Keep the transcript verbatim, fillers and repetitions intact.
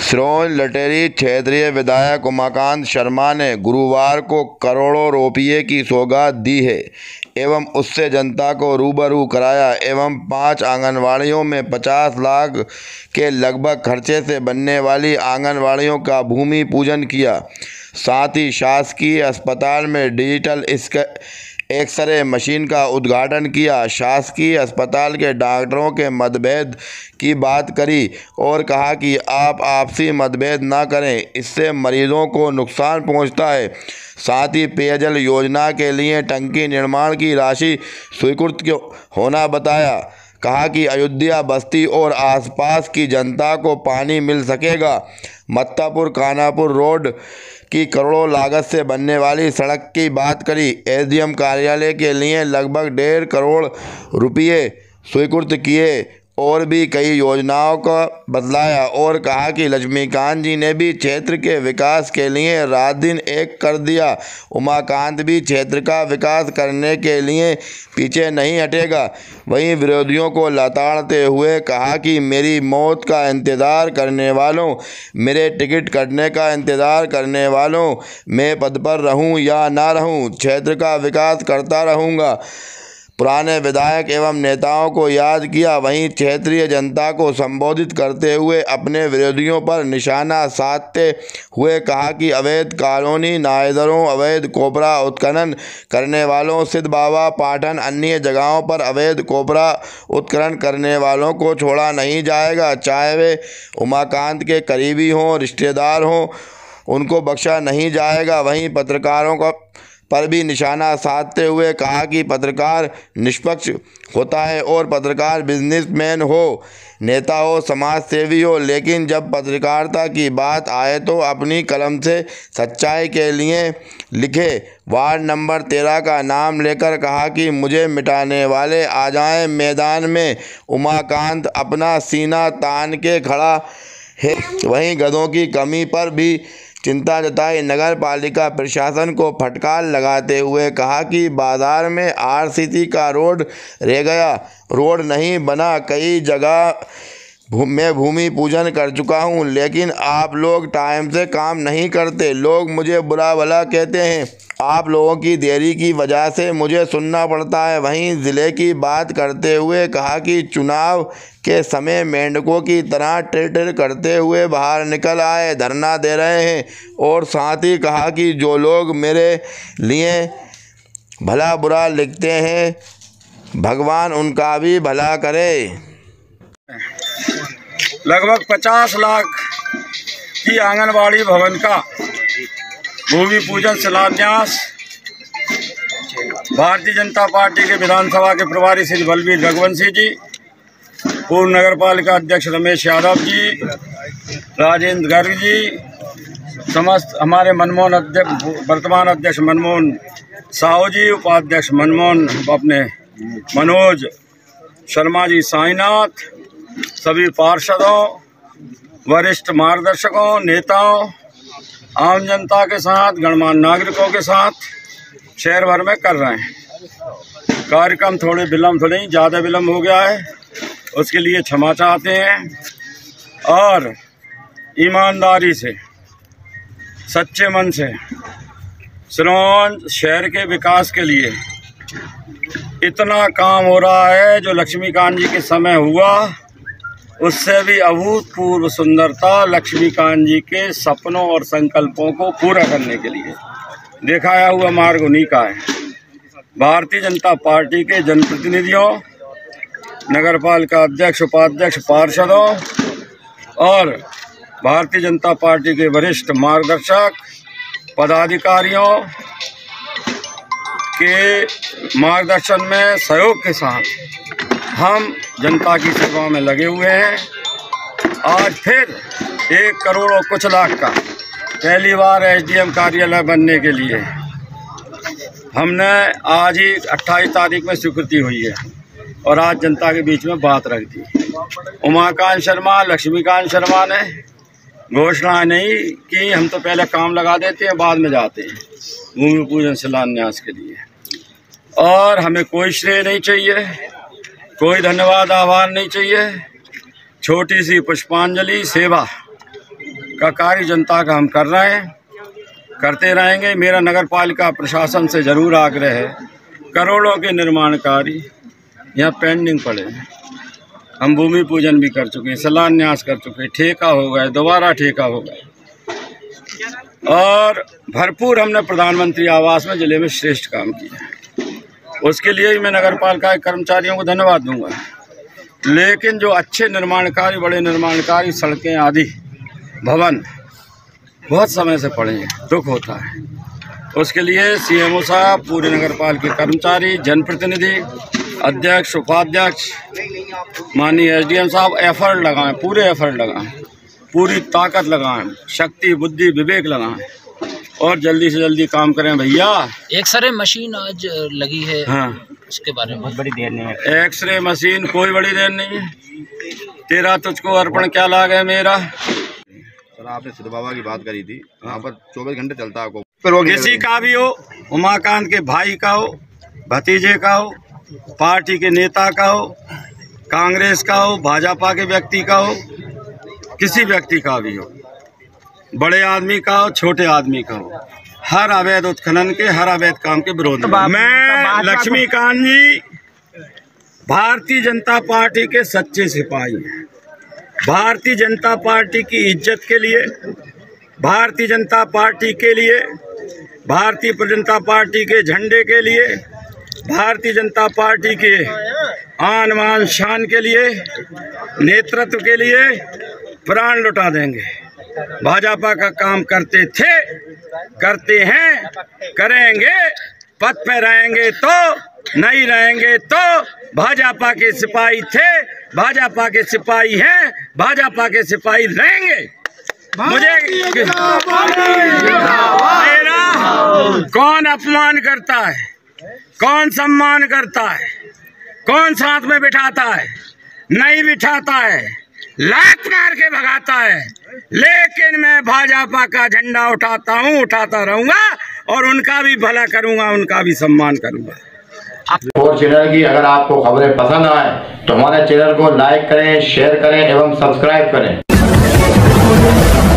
सिरोंज लटेरी क्षेत्रीय विधायक उमाकांत शर्मा ने गुरुवार को करोड़ों रुपये की सौगात दी है एवं उससे जनता को रूबरू कराया एवं पांच आंगनवाड़ियों में पचास लाख के लगभग खर्चे से बनने वाली आंगनवाड़ियों का भूमि पूजन किया। साथ ही शासकीय अस्पताल में डिजिटल एक्सरे मशीन का उद्घाटन किया। शासकीय अस्पताल के डॉक्टरों के मतभेद की बात करी और कहा कि आप आपसी मतभेद ना करें, इससे मरीजों को नुकसान पहुंचता है। साथ ही पेयजल योजना के लिए टंकी निर्माण की राशि स्वीकृत होना बताया। कहा कि अयोध्या बस्ती और आसपास की जनता को पानी मिल सकेगा। मत्तापुर कानापुर रोड की करोड़ों लागत से बनने वाली सड़क की बात करी। एसडीएम कार्यालय के लिए लगभग डेढ़ करोड़ रुपये स्वीकृत किए और भी कई योजनाओं का बतलाया और कहा कि लक्ष्मीकांत जी ने भी क्षेत्र के विकास के लिए रात दिन एक कर दिया। उमाकांत भी क्षेत्र का विकास करने के लिए पीछे नहीं हटेगा। वहीं विरोधियों को लताड़ते हुए कहा कि मेरी मौत का इंतज़ार करने वालों, मेरे टिकट कटने का इंतज़ार करने वालों, मैं पद पर रहूं या ना रहूं, क्षेत्र का विकास करता रहूंगा। पुराने विधायक एवं नेताओं को याद किया। वहीं क्षेत्रीय जनता को संबोधित करते हुए अपने विरोधियों पर निशाना साधते हुए कहा कि अवैध कॉलोनी नायदरों, अवैध कोबरा उत्खनन करने वालों, सिद्ध बाबा पाटन अन्य जगहों पर अवैध कोबरा उत्खनन करने वालों को छोड़ा नहीं जाएगा, चाहे वे उमाकांत के करीबी हों, रिश्तेदार हों, उनको बख्शा नहीं जाएगा। वहीं पत्रकारों का पर भी निशाना साधते हुए कहा कि पत्रकार निष्पक्ष होता है और पत्रकार बिजनेसमैन हो, नेता हो, समाज सेवी हो, लेकिन जब पत्रकारिता की बात आए तो अपनी कलम से सच्चाई के लिए लिखे। वार्ड नंबर तेरह का नाम लेकर कहा कि मुझे मिटाने वाले आ जाएं मैदान में। उमाकांत अपना सीना तान के खड़ा है। वहीं गधों की कमी पर भी चिंता जताई। नगर पालिका प्रशासन को फटकार लगाते हुए कहा कि बाजार में आरसीसी का रोड रह गया, रोड नहीं बना। कई जगह मैं भूमि पूजन कर चुका हूं, लेकिन आप लोग टाइम से काम नहीं करते। लोग मुझे बुरा भला कहते हैं। आप लोगों की देरी की वजह से मुझे सुनना पड़ता है। वहीं ज़िले की बात करते हुए कहा कि चुनाव के समय मेंढकों की तरह टिर टिर करते हुए बाहर निकल आए, धरना दे रहे हैं। और साथ ही कहा कि जो लोग मेरे लिए भला बुरा लिखते हैं, भगवान उनका भी भला करे। लगभग पचास लाख की आंगनबाड़ी भवन का भूमि पूजन शिलान्यास भारतीय जनता पार्टी के विधानसभा के प्रभारी श्री बलबीर रघुवंशी जी, पूर्व नगर पालिका अध्यक्ष रमेश यादव जी, राजेंद्र गर्ग जी, समस्त हमारे मनमोहन अध्यक्ष वर्तमान अध्यक्ष मनमोहन साहू जी, उपाध्यक्ष मनमोहन अपने मनोज शर्मा जी साईनाथ, सभी पार्षदों, वरिष्ठ मार्गदर्शकों, नेताओं, आम जनता के साथ, गणमान्य नागरिकों के साथ शहर भर में कर रहे हैं। कार्यक्रम थोड़े विलम्ब तो नहीं, ज़्यादा विलम्ब हो गया है, उसके लिए क्षमा चाहते हैं। और ईमानदारी से, सच्चे मन से सिरोंज शहर के विकास के लिए इतना काम हो रहा है जो लक्ष्मीकांत जी के समय हुआ, उससे भी अभूतपूर्व सुंदरता लक्ष्मीकांत जी के सपनों और संकल्पों को पूरा करने के लिए दिखाया हुआ मार्ग उन्हीं का है। भारतीय जनता पार्टी के जनप्रतिनिधियों, नगरपालिका अध्यक्ष, उपाध्यक्ष, पार्षदों और भारतीय जनता पार्टी के वरिष्ठ मार्गदर्शक पदाधिकारियों के मार्गदर्शन में, सहयोग के साथ हम जनता की सेवा में लगे हुए हैं। आज फिर एक करोड़ और कुछ लाख का पहली बार एसडीएम कार्यालय बनने के लिए हमने आज ही अट्ठाईस तारीख में स्वीकृति हुई है और आज जनता के बीच में बात रख दी। उमाकांत शर्मा, लक्ष्मीकांत शर्मा ने घोषणा नहीं की, हम तो पहले काम लगा देते हैं, बाद में जाते हैं भूमि पूजन शिलान्यास के लिए। और हमें कोई श्रेय नहीं चाहिए, कोई धन्यवाद आभार नहीं चाहिए। छोटी सी पुष्पांजलि सेवा का कार्य जनता का हम कर रहे हैं, करते रहेंगे। मेरा नगर पालिका प्रशासन से ज़रूर आग्रह है, करोड़ों के निर्माण कार्य यहाँ पेंडिंग पड़े हैं। हम भूमि पूजन भी कर चुके हैं, शिलान्यास कर चुके हैं, ठेका हो गए, दोबारा ठेका हो गए, और भरपूर हमने प्रधानमंत्री आवास में ज़िले में श्रेष्ठ काम किया। उसके लिए ही मैं नगर पालिका के कर्मचारियों को धन्यवाद दूंगा। लेकिन जो अच्छे निर्माण कार्य, बड़े निर्माण कार्य, सड़कें आदि भवन बहुत समय से पड़े हैं, दुख होता है। उसके लिए सीएमओ साहब, पूरे नगर पालिका के कर्मचारी, जनप्रतिनिधि, अध्यक्ष, उपाध्यक्ष, माननीय एसडीएम साहब एफर्ट लगाएं, पूरे एफर्ट लगाएं, पूरी ताकत लगाएं, शक्ति, बुद्धि, विवेक लगाएं और जल्दी से जल्दी काम करें भैया। एक्सरे मशीन आज लगी है, हाँ, उसके बारे में बहुत बड़ी देर नहीं है। एक्सरे मशीन कोई बड़ी देर नहीं है। तेरा तुझको अर्पण क्या लाग है मेरा। सर, आपने सिद्ध बाबा की बात करी थी, वहाँ पर चौबीस घंटे चलता है आपको, किसी का भी हो, उमाकांत के भाई का हो, भतीजे का हो, पार्टी के नेता का हो, कांग्रेस का हो, भाजपा के व्यक्ति का हो, किसी व्यक्ति का भी हो, बड़े आदमी का हो, छोटे आदमी का हो, हर अवैध उत्खनन के, हर अवैध काम के विरोध में मैं लक्ष्मीकांत जी भारतीय जनता पार्टी के सच्चे सिपाही हैं। भारतीय जनता पार्टी की इज्जत के लिए, भारतीय जनता पार्टी के लिए, भारतीय जनता पार्टी के झंडे के लिए, भारतीय जनता पार्टी के आन मान शान के लिए, नेतृत्व के लिए प्राण लुटा देंगे। भाजपा का काम करते थे, करते हैं, करेंगे, पद पे रहेंगे तो, नहीं रहेंगे तो। भाजपा के सिपाही थे, भाजपा के सिपाही हैं, भाजपा के सिपाही रहेंगे। मुझे मेरा कौन अपमान करता है, कौन सम्मान करता है, कौन साथ में बिठाता है, नहीं बिठाता है, लात मार के भगाता है, लेकिन मैं भाजपा का झंडा उठाता हूँ, उठाता रहूंगा और उनका भी भला करूंगा, उनका भी सम्मान करूंगा। और चैनल की अगर आपको खबरें पसंद आए तो हमारे चैनल को लाइक करें, शेयर करें एवं सब्सक्राइब करें।